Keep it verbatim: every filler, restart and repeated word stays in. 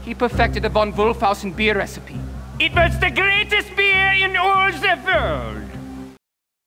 he perfected the von Wolfhausen beer recipe. It was the greatest beer in all